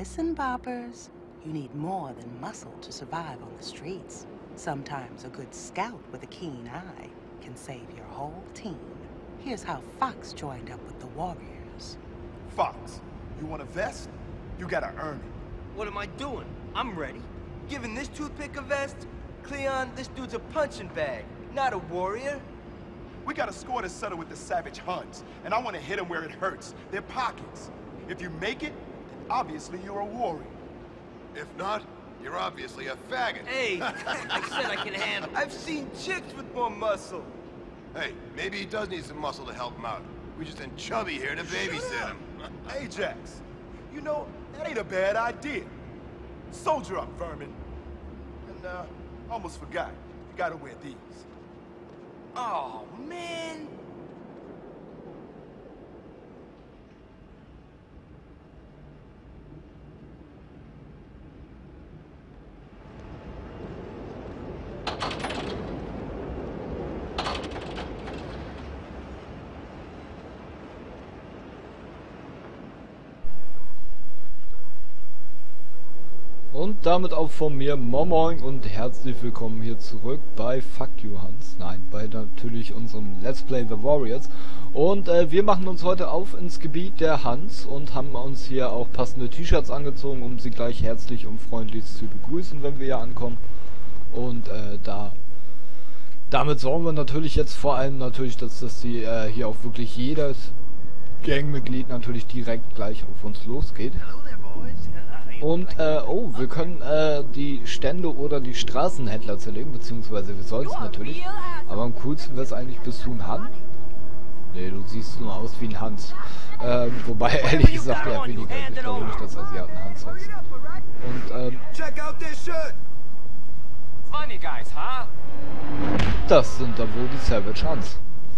Listen, boppers. You need more than muscle to survive on the streets. Sometimes a good scout with a keen eye can save your whole team. Here's how Fox joined up with the Warriors. Fox, you want a vest? You gotta earn it. What am I doing? I'm ready. Giving this toothpick a vest? Cleon, this dude's a punching bag, not a warrior. We gotta score to settle with the Savage Huns, and I want to hit them where it hurts, their pockets. If you make it, then obviously you're a warrior. If not, you're obviously a faggot. Hey, I said I can handle it. I've seen chicks with more muscle. Hey, maybe he does need some muscle to help him out. We just sent Chubby here to babysit him. Ajax, you know, that ain't a bad idea. Soldier up, vermin. And, almost forgot. You gotta wear these. Oh, man. Und damit auch von mir Moin und herzlich willkommen hier zurück bei Fuck You Hans. Nein, bei natürlich unserem Let's Play The Warriors. Und wir machen uns heute auf ins Gebiet der Huns und haben uns hier auch passende T-Shirts angezogen, um sie gleich herzlich und freundlich zu begrüßen, wenn wir hier ankommen. Und damit sorgen wir natürlich jetzt vor allem natürlich, dass die hier auch wirklich jedes Gangmitglied natürlich direkt gleich auf uns losgeht. Und, oh, wir können die Stände oder die Straßenhändler zerlegen, beziehungsweise wir sollen es natürlich. Aber am coolsten wäre es eigentlich, bist du ein Han? Nee, du siehst nur aus wie ein Hans. Wobei, ehrlich gesagt, eher weniger. Ich glaube nicht, dass Asiaten Hans heißt. Und, das sind dann wohl die Savage Huns.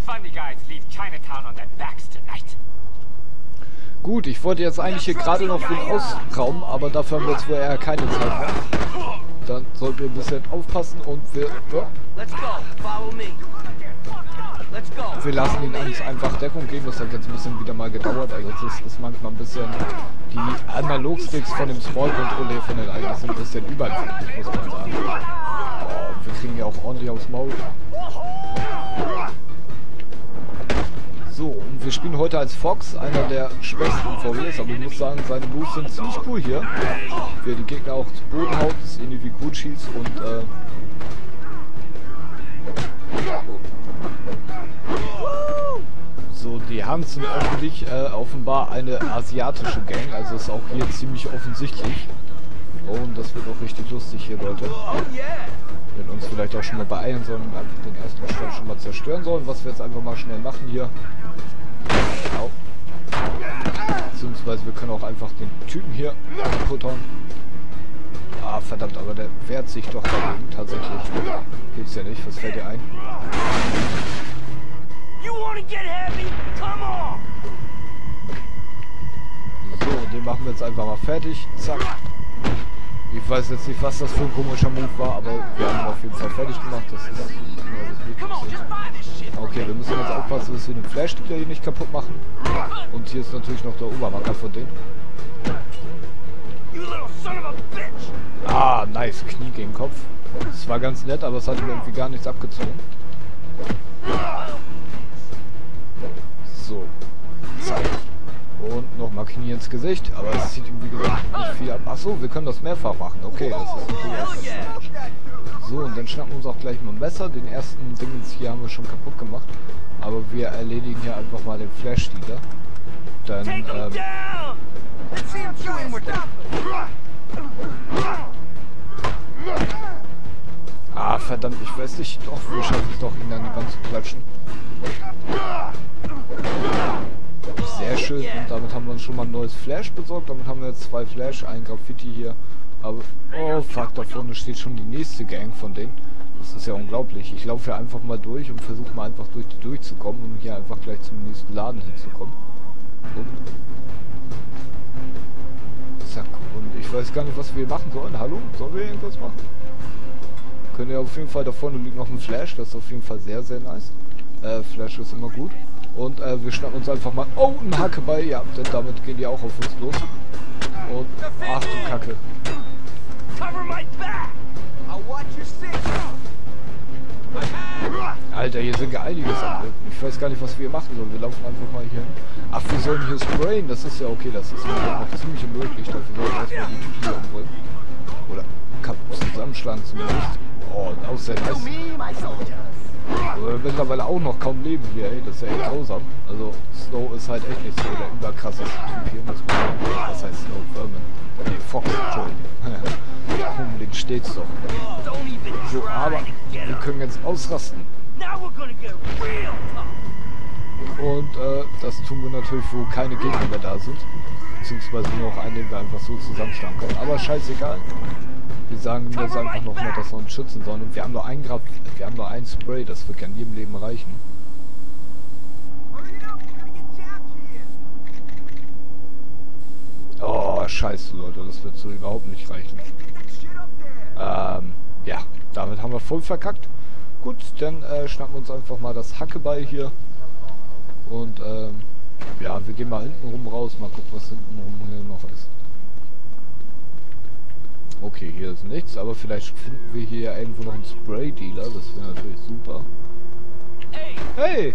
Gut, ich wollte jetzt eigentlich hier gerade noch wen ausrauben, aber dafür haben wir jetzt wohl eher keine Zeit mehr. Dann sollten wir ein bisschen aufpassen und wir lassen ihn uns einfach Deckung geben. Das hat jetzt ein bisschen wieder mal gedauert. Also das ist manchmal ein bisschen die Analogsticks von dem Small-Controller von den eigenen sind ein bisschen überempfindlich, muss man sagen. Oh, wir kriegen ja auch ordentlich aufs Maul. So, und wir spielen heute als Fox, einer der schwächsten Warriors, aber ich muss sagen, seine Moves sind ziemlich cool hier. Wie er die Gegner auch zu Boden haut, ist ähnlich wie Gucci's und so, die Huns sind öffentlich offenbar eine asiatische Gang, also ist auch hier ziemlich offensichtlich. Oh, und das wird auch richtig lustig hier, Leute. Wir uns vielleicht auch schon mal beeilen sollen und einfach den ersten Stand schon mal zerstören sollen, was wir jetzt einfach mal schnell machen hier. Genau. Beziehungsweise wir können auch einfach den Typen hier puttern. Ah, verdammt, aber der wehrt sich doch dagegen, tatsächlich. Gibt's ja nicht, was fällt dir ein? So, den machen wir jetzt einfach mal fertig. Zack. Ich weiß jetzt nicht, was das für ein komischer Move war, aber wir haben ihn auf jeden Fall fertig gemacht. Das ist okay, wir müssen jetzt aufpassen, dass wir den Flash-Sticker hier nicht kaputt machen. Und hier ist natürlich noch der Obermacker von denen. Ah, nice. Knie gegen Kopf. Das war ganz nett, aber es hat ihm irgendwie gar nichts abgezogen. So. Zack. Und nochmal Knie ins Gesicht, aber es sieht ihm wie gesagt nicht viel ab. Achso, wir können das mehrfach machen. Okay, das ist natürlich auch ganz so, und dann schnappen wir uns auch gleich mal ein Messer. Den ersten Dingens hier haben wir schon kaputt gemacht. Aber wir erledigen hier einfach mal den Flash-Dealer. Dann, ah, verdammt, ich weiß nicht. Doch, wir schaffen es doch, ihn an die Wand zu klatschen. Sehr schön, und damit haben wir uns schon mal ein neues Flash besorgt. Damit haben wir jetzt 2 Flash, ein Graffiti hier. Aber, oh fuck, da vorne steht schon die nächste Gang von denen. Das ist ja unglaublich. Ich laufe hier einfach mal durch und versuche mal einfach durch die durchzukommen, um hier einfach gleich zum nächsten Laden hinzukommen. So. Zack, und ich weiß gar nicht, was wir machen sollen. Hallo? Sollen wir irgendwas machen? Können ja auf jeden Fall, da vorne liegt noch ein Flash, das ist auf jeden Fall sehr, sehr nice. Flash ist immer gut. Und wir schnappen uns einfach mal... Oh, ein Hackeball, ja, denn damit gehen die auch auf uns los. Und ach du Kacke. Alter, hier sind ja einiges an. Ich weiß gar nicht, was wir hier machen sollen. Wir laufen einfach mal hier hin. Ach, wir sollen hier sprayen. Das ist ja okay. Das ist noch ziemlich unmöglich. Dafür sollen wir erstmal die Typen hier umbringen. Oder zusammenschlagen zumindest. Oh, auch sehr nice. Aber mittlerweile auch noch kaum leben hier, ey. Das ist ja echt grausam. Also, Snow ist halt echt nicht so der überkrasseste Typ hier, muss man sagen. Das heißt Snow Vermin. Nee, Fox, Entschuldigung. Unbedingt steht's doch. So, aber wir können jetzt ausrasten. Und das tun wir natürlich, wo keine Gegner mehr da sind. Beziehungsweise nur noch einen, den wir einfach so zusammenschlagen können. Aber scheißegal. Wir sagen ihm jetzt einfach nochmal, dass wir uns schützen sollen. Und wir haben nur ein Spray, das wird ja in jedem Leben reichen. Oh, scheiße, Leute, das wird so überhaupt nicht reichen. Ja, damit haben wir voll verkackt. Gut, dann schnappen wir uns einfach mal das Hackebeil hier. Und, ja, wir gehen mal hinten rum raus, mal gucken, was hinten rum hier noch ist. Okay, hier ist nichts, aber vielleicht finden wir hier irgendwo noch einen Spray-Dealer, das wäre natürlich super. Hey!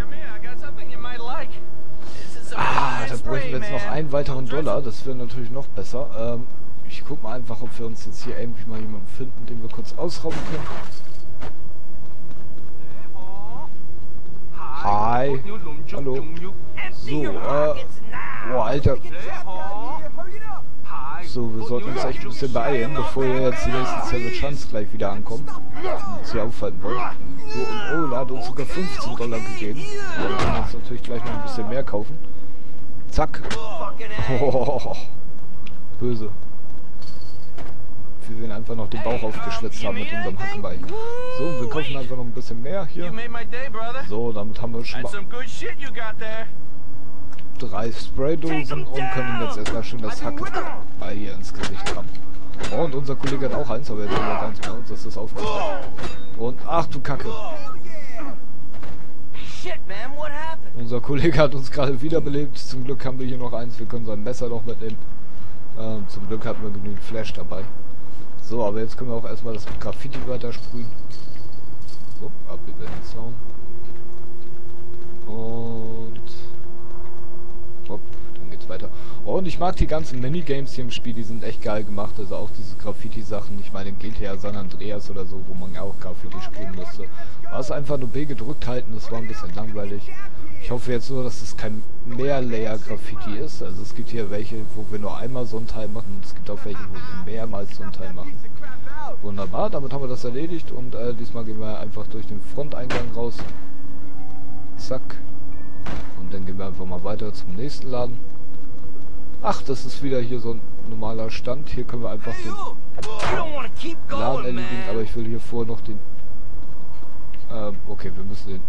Ah, da bräuchten wir jetzt noch einen weiteren Dollar, das wäre natürlich noch besser. Ich guck mal einfach, ob wir uns jetzt hier irgendwie mal jemanden finden, den wir kurz ausrauben können. Hi! Hallo! So, boah, Alter! So, wir sollten uns echt ein bisschen beeilen, bevor wir jetzt die nächsten Savage Hunts gleich wieder ankommen. Und uns hier aufhalten wollen. So, und oh, da hat uns sogar 15 Dollar gegeben. Dann können wir uns natürlich gleich noch ein bisschen mehr kaufen. Zack. Oh, böse. Wie wir ihn einfach noch den Bauch aufgeschlitzt haben mit unserem Hackebeil. So, und wir kaufen einfach noch ein bisschen mehr hier. So, damit haben wir schon mal 3 Spraydosen und können jetzt erstmal schön das Hackebeil hier ins Gesicht haben. Oh, und unser Kollege hat auch eins, aber jetzt haben wir keins mehr und das ist aufgefallen. Und ach du Kacke. Unser Kollege hat uns gerade wiederbelebt. Zum Glück haben wir hier noch eins. Wir können sein Messer noch mitnehmen. Zum Glück hatten wir genügend Flash dabei. So, aber jetzt können wir auch erstmal das Graffiti weiter sprühen. So, ab über den Zaun. Und hopp, dann geht's weiter. Oh, und ich mag die ganzen Minigames hier im Spiel, die sind echt geil gemacht. Also auch diese Graffiti-Sachen, ich meine in GTA San Andreas oder so, wo man ja auch Graffiti spielen musste. War es einfach nur B gedrückt halten, das war ein bisschen langweilig. Ich hoffe jetzt nur, dass es kein Mehrlayer-Graffiti ist. Also es gibt hier welche, wo wir nur einmal so ein Teil machen und es gibt auch welche, wo wir mehrmals so ein Teil machen. Wunderbar, damit haben wir das erledigt und diesmal gehen wir einfach durch den Fronteingang raus. Zack. Und dann gehen wir einfach mal weiter zum nächsten Laden. Ach, das ist wieder hier so ein normaler Stand. Hier können wir einfach den Laden erledigen, aber ich will hier vorher noch den... okay, wir müssen den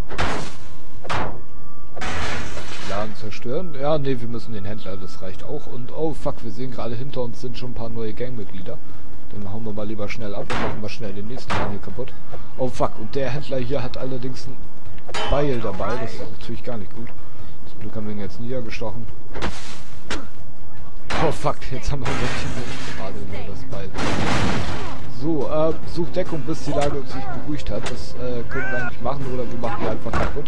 Laden zerstören. Ja, nee, wir müssen den Händler, das reicht auch. Und oh fuck, wir sehen gerade hinter uns sind schon ein paar neue Gangmitglieder. Dann hauen wir mal lieber schnell ab und machen wir schnell den nächsten Laden hier kaputt. Oh fuck, und der Händler hier hat allerdings ein Beil dabei, das ist natürlich gar nicht gut. Zum Glück haben wir ihn jetzt niedergestochen. Oh fuck, jetzt haben wir gerade nur das Beil. So, such Deckung, bis die Lage sich beruhigt hat. Das können wir eigentlich machen oder wir machen die einfach kaputt.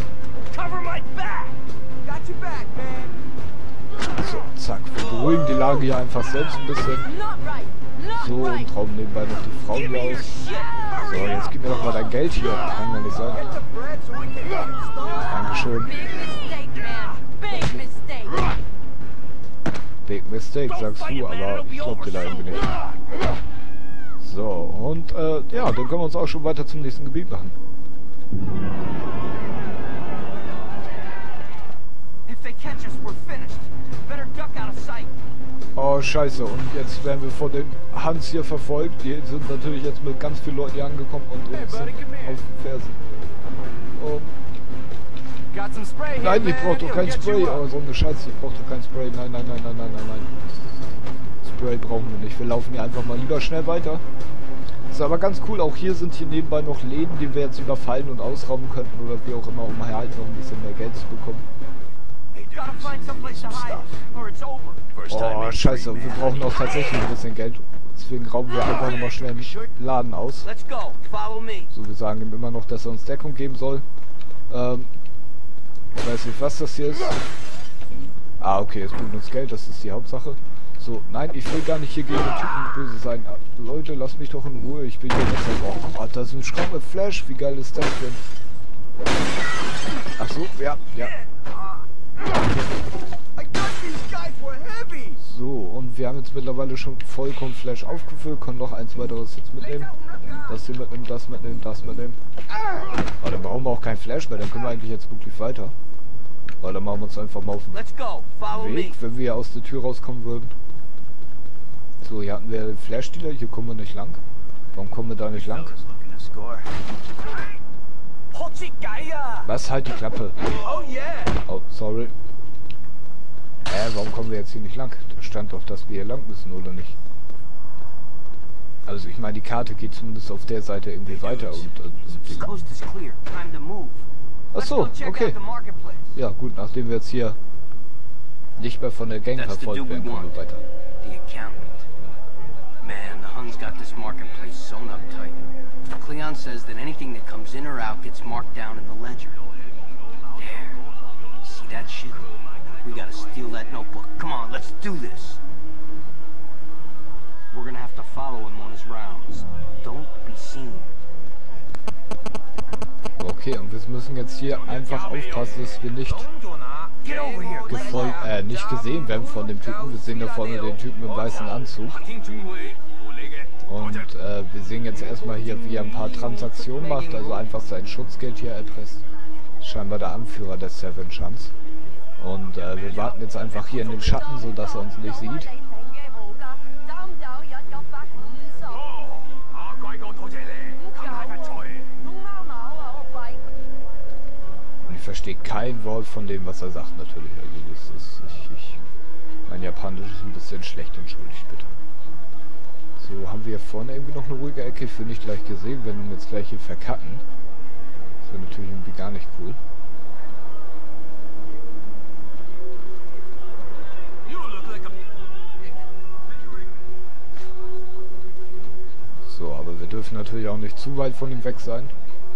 So, zack, wir beruhigen die Lage hier einfach selbst ein bisschen. So, und rauben nebenbei noch die Frauen hier aus. So, jetzt gib mir doch mal dein Geld hier. Kann ja nicht sein. Dankeschön. Big Mistake, sagst du, aber ich glaub dir da irgendwie nicht. So, und ja, dann können wir uns auch schon weiter zum nächsten Gebiet machen. Oh scheiße, und jetzt werden wir von den Hans hier verfolgt. Die sind natürlich jetzt mit ganz vielen Leuten hier angekommen und uns sind auf den Fersen. Nein, ich brauch doch kein Spray. Oh, so eine Scheiße, ich brauch doch kein Spray. Nein, nein, nein, nein, nein, nein, nein. Spray brauchen wir nicht. Wir laufen hier einfach mal lieber schnell weiter. Ist aber ganz cool. Auch hier sind hier nebenbei noch Läden, die wir jetzt überfallen und ausrauben könnten oder wie auch immer, um halt noch ein bisschen mehr Geld zu bekommen. Oh, scheiße, wir brauchen auch tatsächlich ein bisschen Geld. Deswegen rauben wir einfach nochmal schnell den Laden aus. So, wir sagen ihm immer noch, dass er uns Deckung geben soll. Ich weiß nicht, was das hier ist. Ah, okay, es bringt uns Geld, das ist die Hauptsache. So, nein, ich will gar nicht hier gegen den Typen böse sein. Leute, lasst mich doch in Ruhe, ich will hier nicht mehr. Oh Gott, das ist ein Schraub mit Flash, wie geil ist das denn? Ach so, ja. So, und wir haben jetzt mittlerweile schon vollkommen Flash aufgefüllt, können noch eins weiteres jetzt mitnehmen. Das hier mitnehmen, das mitnehmen, das mitnehmen. Aber dann brauchen wir auch kein Flash mehr, dann können wir eigentlich jetzt wirklich weiter. Weil dann machen wir uns einfach mal auf den Weg, wenn wir aus der Tür rauskommen würden. So, hier hatten wir den Flash-Dealer, hier kommen wir nicht lang. Warum kommen wir da nicht lang? Was, halt die Klappe? Oh, sorry. Warum kommen wir jetzt hier nicht lang? Da stand doch, dass wir hier lang müssen, oder nicht? Also ich meine, die Karte geht zumindest auf der Seite irgendwie weiter und ach so, okay. Ja gut, nachdem wir jetzt hier nicht mehr von der Gang verfolgt werden, kommen wir weiter. Man, the Huns got this marketplace sewn up tight. Cleon says that anything that comes in or out gets marked down in the ledger. There. See that shit? We gotta steal that notebook. Come on, let's do this. We're gonna have to follow him on his rounds. Don't be seen. Okay, und wir müssen jetzt hier einfach aufpassen, dass wir nicht nicht gesehen werden von dem Typen. Wir sehen da vorne den Typen im weißen Anzug. Und wir sehen jetzt erstmal hier, wie er ein paar Transaktionen macht, also einfach sein Schutzgeld hier erpresst. Scheinbar der Anführer des Seven Chance. Und wir warten jetzt einfach hier in den Schatten, so dass er uns nicht sieht. Und ich verstehe kein Wort von dem, was er sagt, natürlich. Also das ist, mein Japanisch ist ein bisschen schlecht, entschuldigt bitte. So, haben wir hier vorne irgendwie noch eine ruhige Ecke? Ich will nicht gleich gesehen werden und jetzt gleich hier verkacken. Das wäre natürlich irgendwie gar nicht cool. So, aber wir dürfen natürlich auch nicht zu weit von ihm weg sein.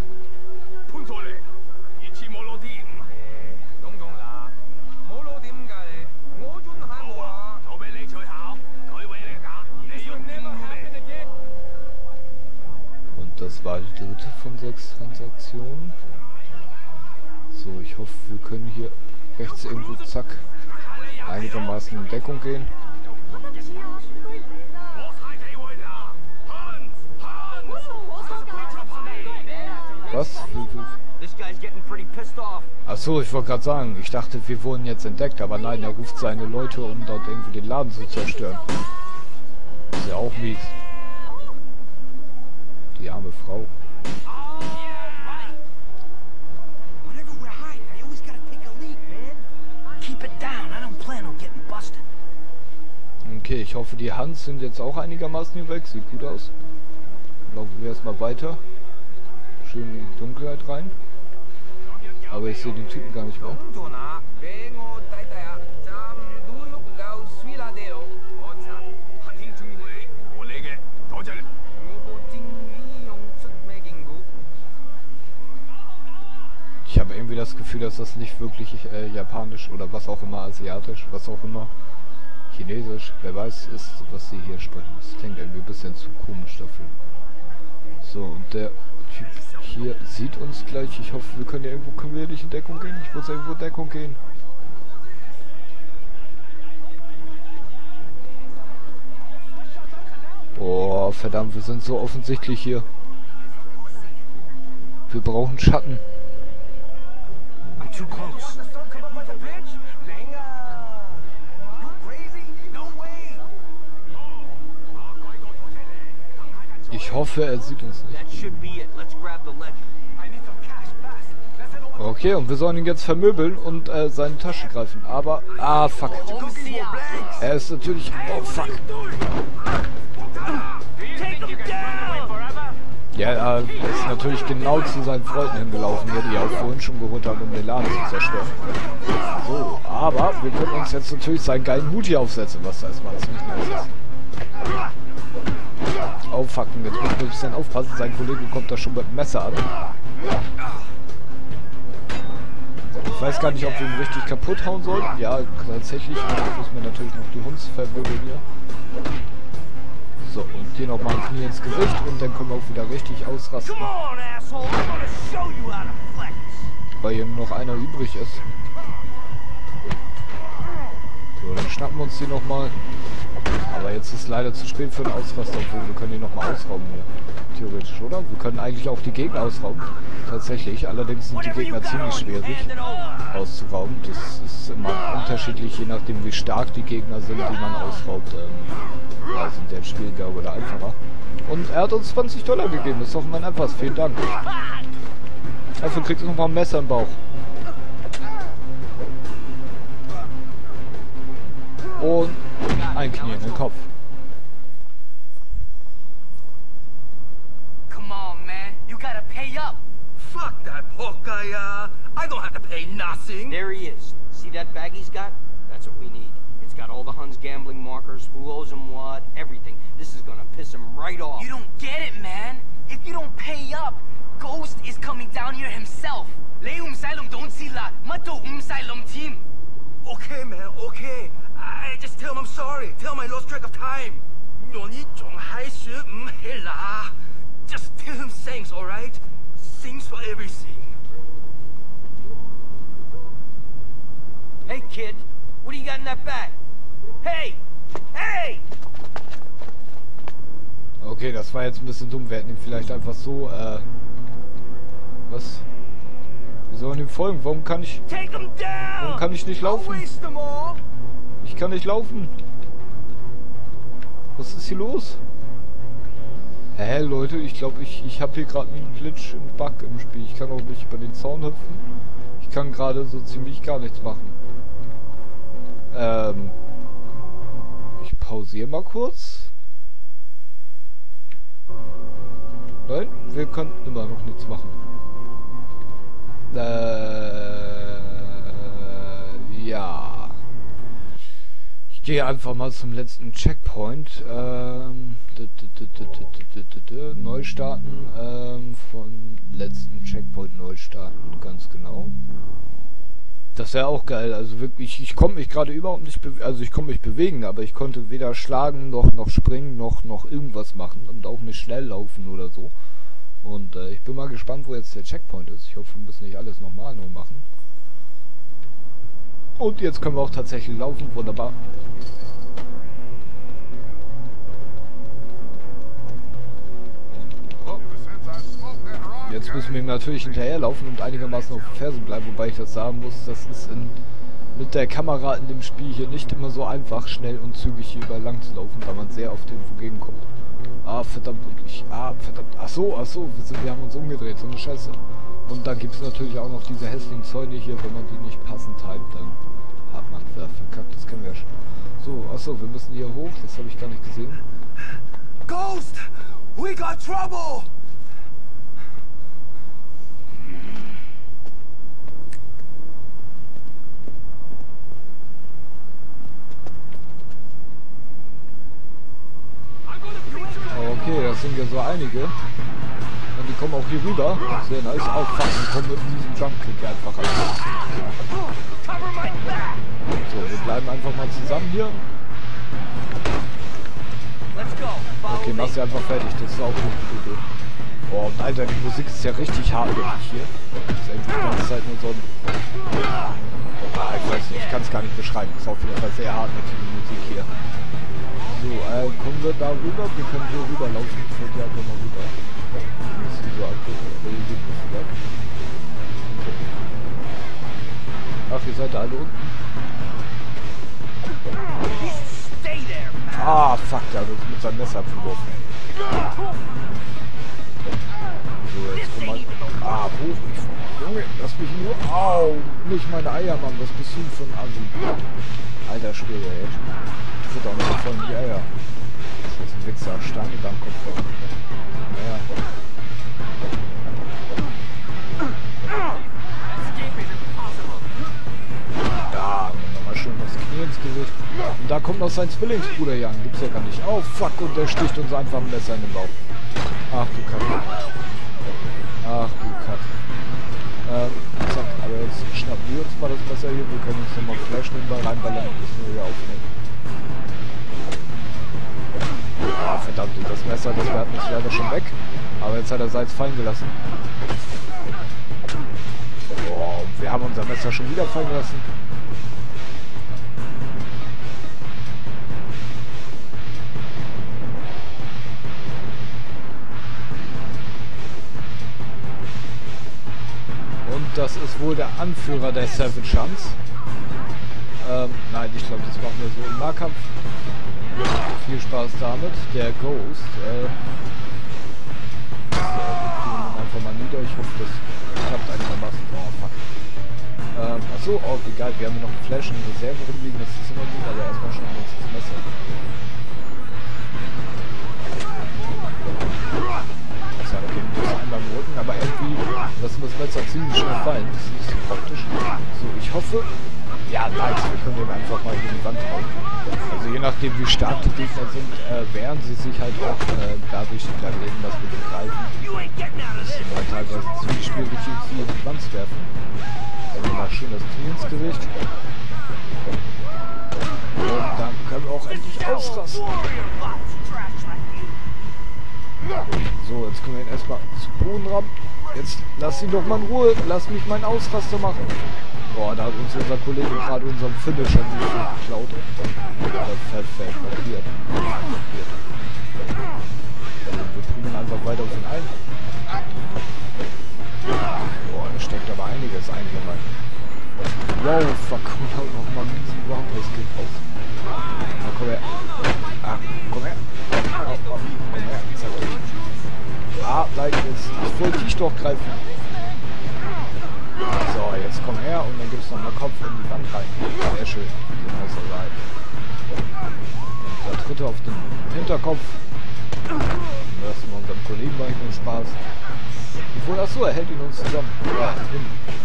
Und das war die dritte von 6 Transaktionen. So, ich hoffe, wir können hier rechts irgendwo, zack, einigermaßen in Deckung gehen. Was? Achso, ich wollte gerade sagen, ich dachte, wir wurden jetzt entdeckt, aber nein, er ruft seine Leute, um dort irgendwie den Laden zu zerstören. Ist ja auch mies. Die arme Frau. Okay, ich hoffe, die Hans sind jetzt auch einigermaßen hier weg. Sieht gut aus. Laufen wir erstmal weiter. Schön in die Dunkelheit rein. Aber ich sehe den Typen gar nicht mehr. Ich habe irgendwie das Gefühl, dass das nicht wirklich japanisch oder was auch immer, asiatisch, was auch immer, chinesisch, wer weiß, ist, was sie hier sprechen. Das klingt irgendwie ein bisschen zu komisch dafür. So, und der Typ hier sieht uns gleich. Ich hoffe, wir können ja irgendwo, können wir nicht in Deckung gehen? Ich muss irgendwo in Deckung gehen. Oh, verdammt, wir sind so offensichtlich hier. Wir brauchen Schatten. Ich hoffe, er sieht uns nicht. Okay, und wir sollen ihn jetzt vermöbeln und seine Tasche greifen. Aber, fuck. Er ist natürlich... Oh, fuck. Ja, er ist natürlich genau zu seinen Freunden hingelaufen, hier, die auch vorhin schon geholt haben, um den Laden zu zerstören. So, aber wir können uns jetzt natürlich seinen geilen Hut hier aufsetzen, was da erstmal ziemlich nice ist. Oh fuck, jetzt müssen wir ein bisschen aufpassen, sein Kollege kommt da schon mit dem Messer an. Ich weiß gar nicht, ob wir ihn richtig kaputt hauen sollen. Ja, tatsächlich. Jetzt müssen wir natürlich noch die Hundsverwirbeln hier. So, und hier nochmal ein Knie ins Gesicht und dann können wir auch wieder richtig ausrasten. Weil hier nur noch einer übrig ist. So, dann schnappen wir uns die nochmal. Aber jetzt ist leider zu spät für den Ausraster, obwohl wir können die nochmal ausrauben hier. Theoretisch, oder? Wir können eigentlich auch die Gegner ausrauben. Tatsächlich. Allerdings sind die Gegner ziemlich schwierig auszurauben. Das ist immer unterschiedlich, je nachdem wie stark die Gegner sind, die man ausraubt. Ja, sind der schwieriger oder einfacher. Und er hat uns $20 gegeben. Das ist doch mal etwas. Vielen Dank. Dafür kriegt er nochmal ein Messer im Bauch. Und ein Knie in den Kopf. Come on, man. You gotta pay up. Fuck that pork guy, I don't have to pay nothing. There he is. See that bag he's got? That's what we need. It's got all the Huns gambling markers, who owes him what, everything. This is gonna piss him right off. You don't get it, man. If you don't pay up, Ghost is coming down here himself. Okay, man, okay. I just tell him I'm sorry. Tell him I lost track of time. Just tell him thanks, alright? Thanks for everything. Hey, kid. What do you got in that bag? Hey! Hey! Okay, das war jetzt ein bisschen dumm. Wir hätten ihn vielleicht einfach so, was? Wir sollen ihm folgen. Warum kann ich nicht laufen? Ich kann nicht laufen. Was ist hier los? Hä, Leute, ich glaube, ich habe hier gerade einen Glitch im Bug im Spiel. Ich kann auch nicht über den Zaun hüpfen. Ich kann gerade so ziemlich gar nichts machen. Ich pausiere mal kurz. Nein, wir können immer noch nichts machen. Ja. Ich gehe einfach mal zum letzten Checkpoint. Neu starten. Von letzten Checkpoint neu starten, ganz genau. Das wäre auch geil. Also wirklich, ich konnte mich gerade überhaupt nicht bewegen. Also ich konnte mich bewegen, aber ich konnte weder schlagen, noch springen, noch irgendwas machen. Und auch nicht schnell laufen oder so. Und ich bin mal gespannt, wo jetzt der Checkpoint ist. Ich hoffe, wir müssen nicht alles nochmal neu machen. Und jetzt können wir auch tatsächlich laufen. Wunderbar. Jetzt müssen wir ihm natürlich hinterherlaufen und einigermaßen auf den Fersen bleiben, wobei ich das sagen muss, das ist mit der Kamera in dem Spiel hier nicht immer so einfach, schnell und zügig hier überall lang zu laufen, da man sehr oft irgendwo gegenkommt. Ah, verdammt, verdammt, ach so, wir haben uns umgedreht, so eine Scheiße. Und dann gibt es natürlich auch noch diese hässlichen Zäune hier, wenn man die nicht passend timet, dann hat man verkackt, das kennen wir ja schon. So, achso, wir müssen hier hoch, das habe ich gar nicht gesehen. Ghost! We got trouble! Okay, das sind ja so einige. Und die kommen auch hier rüber. Sehr nice. Oh fuck, die kommen mit diesem Jump-Kick einfach rein. So, wir bleiben einfach mal zusammen hier. Okay, mach's ja einfach fertig. Das ist auch eine gute Idee. Oh, und Alter, die Musik ist ja richtig hartnäckig hier. Das ist eigentlich die ganze Zeit nur so ein... Ah, ich weiß nicht, ich kann es gar nicht beschreiben. Das ist auf jeden Fall sehr hartnäckige Musik hier. So, kommen wir da rüber? Wir können hier rüberlaufen. Ich würde ja einfach mal rüber. Das ist so angucken, aber hier geht nicht rüber. Ach, ihr seid da alle unten. Ah, fuck, der hat uns mit seinem Messer abgeworfen. So, jetzt komm mal. Ah, hoch mich vor. Junge, lass mich nur. Au, nicht meine Eier, Mann. Was bist du für ein Assi? Alter Schwede, ey. Ich würde auch nicht voll in die Eier. Das ist ein Wichser. Stange da am Kopf. Naja. kommt noch sein Zwillingsbruder hier an. Gibt's ja gar nicht. Oh, fuck, und der sticht uns einfach ein Messer in den Bauch. Ach du Kacke. Ach du Kacke. Zack, aber jetzt schnappen wir uns mal das Messer hier. Wir können uns nochmal Flash nebenbei reinballern und das wir hier aufnehmen. Ah, verdammt, das Messer, das wäre uns leider schon weg. Aber jetzt hat er Salz fallen gelassen. Oh, wir haben unser Messer schon wieder fallen gelassen. Und das ist wohl der Anführer der Seven Chance. Nein, ich glaube, das machen wir so im Nahkampf. Viel Spaß damit. Der Ghost. Einfach mal nieder. Ich hoffe, das klappt einigermaßen. Oh, fuck. Achso, oh, egal. Wir haben hier noch einen Flash in Reserve rumliegen. Das ist immer gut, aber erstmal schon uns das Messer. Das war okay, das einmal im Rücken, aber irgendwie lassen wir das Messer ziemlich schnell fallen. Das ist nicht so praktisch. So, ich hoffe. Ja, nice. Wir können den einfach mal in die Wand hauen. Also je nachdem, wie stark die Gegner sind, wehren sie sich halt auch dadurch dagegen, dass wir den greifen. Das ist halt teilweise ziemlich schwierig, sie in die Wand zu werfen. Also mal schön das Knie ins Gesicht. Und dann können wir auch endlich ausrasten. So, jetzt können wir ihn erstmal zu Boden rammen. Jetzt lass ihn doch mal in Ruhe. Lass mich meinen Ausraster machen. Boah, da hat uns unser Kollege gerade unseren Finisher geklaut. Perfekt, blockiert. Wir bringen einfach weiter auf ihn ein. Boah, da steckt aber einiges ein hier rein. Wow, fuck, noch mal ein riesen Round, das geht raus. Na, komm her. Ah, komm her. Komm her, zeig dich. Ah, bleib jetzt. Ich wollte dich doch greifen. So, jetzt komm her und dann gibt es nochmal Kopf in die Wand rein. Sehr schön. Genau so rein. Und der dritte auf den Hinterkopf. Und lassen wir unserem Kollegen mal den Spaß. Obwohl, achso, er hält ihn uns zusammen. Ja, hin.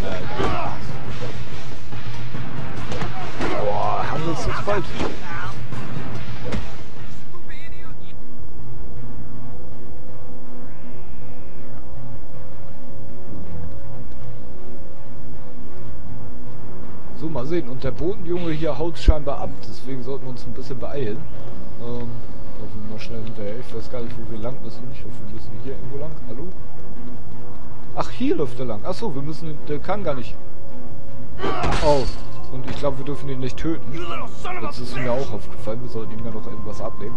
Boah, haben wir es jetzt bald. So, mal sehen. Und der Botenjunge hier haut scheinbar ab. Deswegen sollten wir uns ein bisschen beeilen. Laufen wir mal schnell hinterher. Ich weiß gar nicht, wo wir lang müssen. Ich hoffe, wir müssen hier irgendwo lang. Hallo? Ach, hier läuft er lang. Achso, wir müssen... Der kann gar nicht. Oh. Und ich glaube, wir dürfen ihn nicht töten. Das ist mir auch aufgefallen. Wir sollten ihm ja noch irgendwas abnehmen.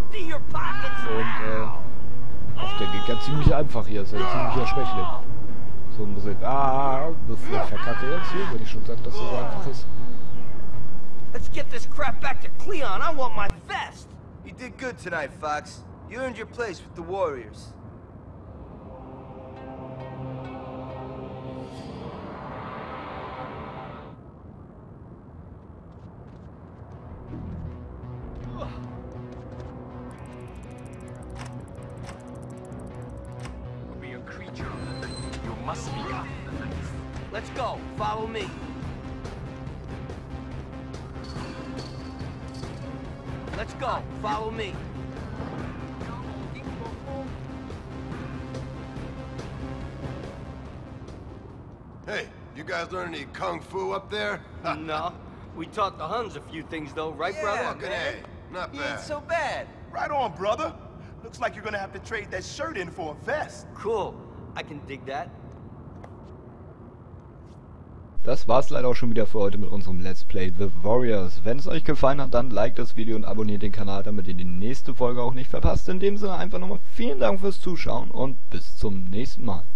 Und, der geht ja ziemlich einfach hier. Ist ja ein ziemlicher Schwächling. So muss ich... bevor ich verkacke jetzt hier, wenn ich schon sage, dass das so einfach ist. Let's get this crap back to Cleon. I want my vest. You did good tonight, Fox. You earned your place with the Warriors. Let's go. Follow me. Let's go. Follow me. Hey, you guys learn any kung fu up there? No. We taught the Huns a few things, though, right, brother? Fucking A. Not He bad. ain't so bad. Right on, brother. Looks like you're gonna have to trade that shirt in for a vest. Cool. I can dig that. Das war's leider auch schon wieder für heute mit unserem Let's Play The Warriors. Wenn es euch gefallen hat, dann liked das Video und abonniert den Kanal, damit ihr die nächste Folge auch nicht verpasst. In dem Sinne einfach nochmal vielen Dank fürs Zuschauen und bis zum nächsten Mal.